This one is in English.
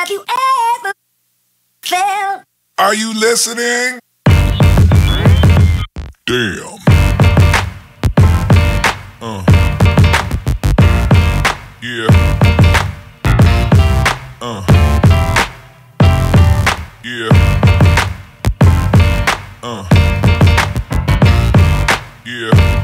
Have you ever felt? Are you listening? Damn. Yeah. Yeah. Yeah.